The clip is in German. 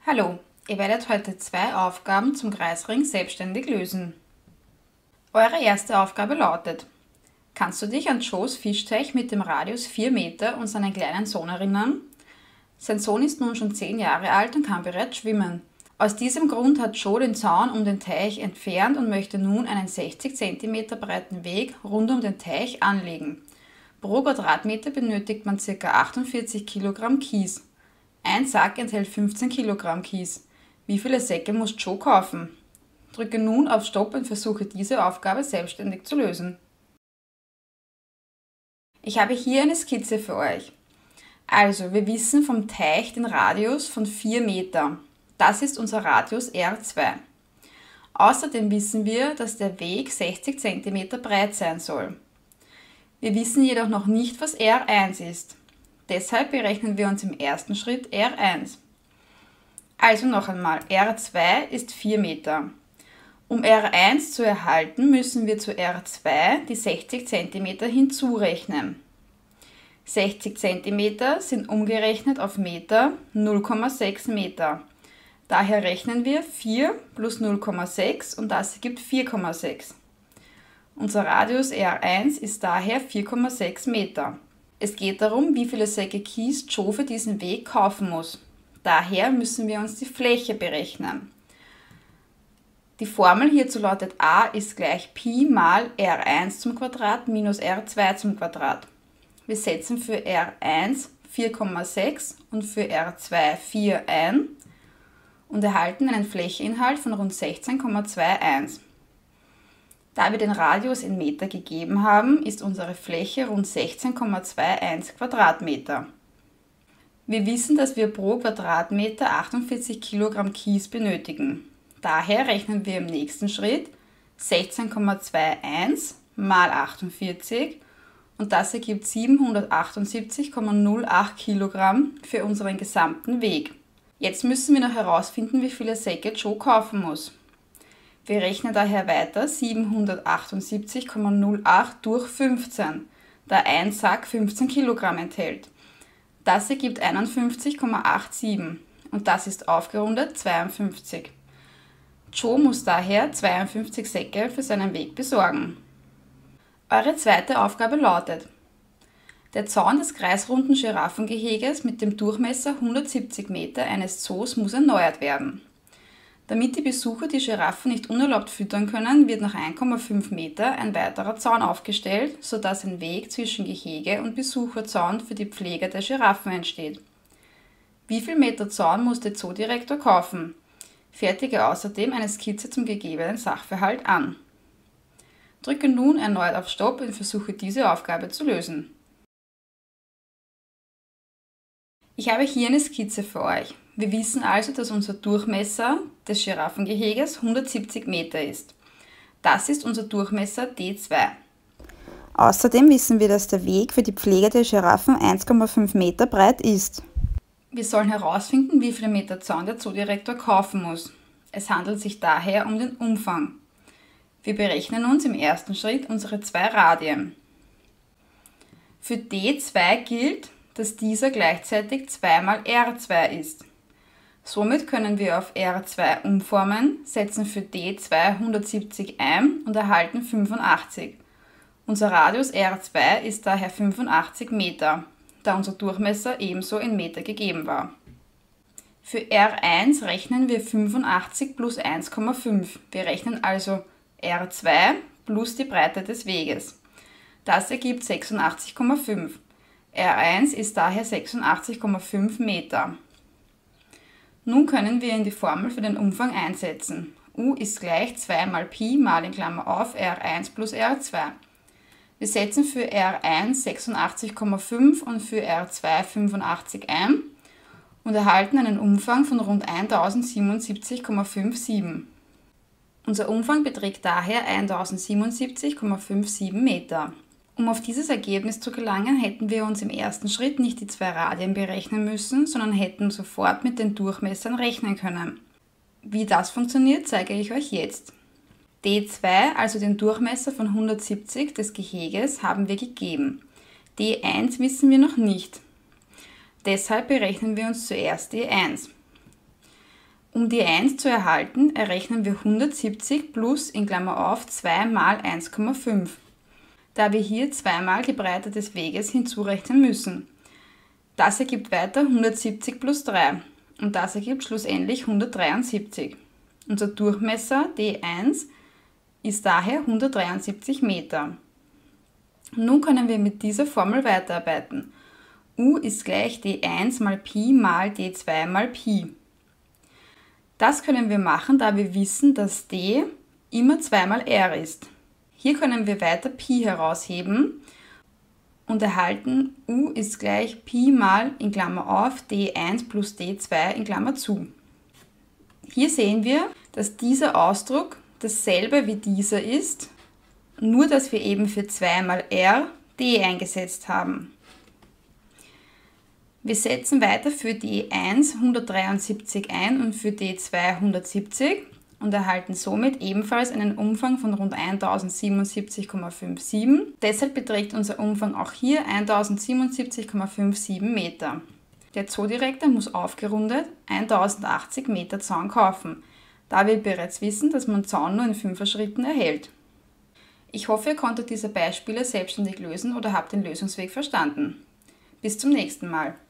Hallo, ihr werdet heute 2 Aufgaben zum Kreisring selbstständig lösen. Eure erste Aufgabe lautet: Kannst du dich an Joes Fischteich mit dem Radius 4 Meter und seinen kleinen Sohn erinnern? Sein Sohn ist nun schon 10 Jahre alt und kann bereits schwimmen. Aus diesem Grund hat Joe den Zaun um den Teich entfernt und möchte nun einen 60 cm breiten Weg rund um den Teich anlegen. Pro Quadratmeter benötigt man ca. 48 Kilogramm Kies. Ein Sack enthält 15 Kilogramm Kies. Wie viele Säcke muss Joe kaufen? Drücke nun auf Stopp und versuche diese Aufgabe selbstständig zu lösen. Ich habe hier eine Skizze für euch. Also, wir wissen vom Teich den Radius von 4 Meter. Das ist unser Radius R2. Außerdem wissen wir, dass der Weg 60 cm breit sein soll. Wir wissen jedoch noch nicht, was R1 ist. Deshalb berechnen wir uns im ersten Schritt R1. Also noch einmal, R2 ist 4 Meter. Um R1 zu erhalten, müssen wir zu R2 die 60 cm hinzurechnen. 60 cm sind umgerechnet auf Meter 0,6 Meter. Daher rechnen wir 4 plus 0,6 und das ergibt 4,6. Unser Radius R1 ist daher 4,6 Meter. Es geht darum, wie viele Säcke Kies Joe für diesen Weg kaufen muss. Daher müssen wir uns die Fläche berechnen. Die Formel hierzu lautet a ist gleich Pi mal R1 zum Quadrat minus R2 zum Quadrat. Wir setzen für R1 4,6 und für R2 4 ein und erhalten einen Flächeninhalt von rund 16,21. Da wir den Radius in Meter gegeben haben, ist unsere Fläche rund 16,21 Quadratmeter. Wir wissen, dass wir pro Quadratmeter 48 Kilogramm Kies benötigen. Daher rechnen wir im nächsten Schritt 16,21 mal 48 und das ergibt 778,08 Kilogramm für unseren gesamten Weg. Jetzt müssen wir noch herausfinden, wie viele Säcke Joe kaufen muss. Wir rechnen daher weiter 778,08 durch 15, da ein Sack 15 Kilogramm enthält. Das ergibt 51,87 und das ist aufgerundet 52. Joe muss daher 52 Säcke für seinen Weg besorgen. Eure zweite Aufgabe lautet: Der Zaun des kreisrunden Giraffengeheges mit dem Durchmesser 170 Meter eines Zoos muss erneuert werden. Damit die Besucher die Giraffen nicht unerlaubt füttern können, wird nach 1,5 Meter ein weiterer Zaun aufgestellt, sodass ein Weg zwischen Gehege und Besucherzaun für die Pfleger der Giraffen entsteht. Wie viel Meter Zaun muss der Zoodirektor kaufen? Fertige außerdem eine Skizze zum gegebenen Sachverhalt an. Drücke nun erneut auf Stopp und versuche diese Aufgabe zu lösen. Ich habe hier eine Skizze für euch. Wir wissen also, dass unser Durchmesser des Giraffengeheges 170 Meter ist. Das ist unser Durchmesser D2. Außerdem wissen wir, dass der Weg für die Pflege der Giraffen 1,5 Meter breit ist. Wir sollen herausfinden, wie viele Meter Zaun der Zoodirektor kaufen muss. Es handelt sich daher um den Umfang. Wir berechnen uns im ersten Schritt unsere 2 Radien. Für D2 gilt, dass dieser gleichzeitig 2 mal R2 ist. Somit können wir auf R2 umformen, setzen für D2 170 ein und erhalten 85. Unser Radius R2 ist daher 85 Meter, da unser Durchmesser ebenso in Meter gegeben war. Für R1 rechnen wir 85 plus 1,5. Wir rechnen also R2 plus die Breite des Weges. Das ergibt 86,5. R1 ist daher 86,5 Meter. Nun können wir in die Formel für den Umfang einsetzen. U ist gleich 2 mal Pi mal in Klammer auf R1 plus R2. Wir setzen für R1 86,5 und für R2 85 ein und erhalten einen Umfang von rund 1077,57. Unser Umfang beträgt daher 1077,57 Meter. Um auf dieses Ergebnis zu gelangen, hätten wir uns im ersten Schritt nicht die 2 Radien berechnen müssen, sondern hätten sofort mit den Durchmessern rechnen können. Wie das funktioniert, zeige ich euch jetzt. D2, also den Durchmesser von 170 des Geheges, haben wir gegeben. D1 wissen wir noch nicht. Deshalb berechnen wir uns zuerst D1. Um die 1 zu erhalten, errechnen wir 170 plus in Klammer auf 2 mal 1,5, da wir hier 2 mal die Breite des Weges hinzurechnen müssen. Das ergibt weiter 170 plus 3 und das ergibt schlussendlich 173. Unser Durchmesser D1 ist daher 173 Meter. Nun können wir mit dieser Formel weiterarbeiten. U ist gleich D1 mal Pi mal D2 mal Pi. Das können wir machen, da wir wissen, dass D immer 2 mal R ist. Hier können wir weiter Pi herausheben und erhalten U ist gleich Pi mal in Klammer auf D1 plus D2 in Klammer zu. Hier sehen wir, dass dieser Ausdruck dasselbe wie dieser ist, nur dass wir eben für 2 mal R D eingesetzt haben. Wir setzen weiter für D1 173 ein und für D2 170 und erhalten somit ebenfalls einen Umfang von rund 1077,57. Deshalb beträgt unser Umfang auch hier 1077,57 Meter. Der Zoodirektor muss aufgerundet 1080 Meter Zaun kaufen, da wir bereits wissen, dass man Zaun nur in 5er Schritten erhält. Ich hoffe, ihr konntet diese Beispiele selbstständig lösen oder habt den Lösungsweg verstanden. Bis zum nächsten Mal.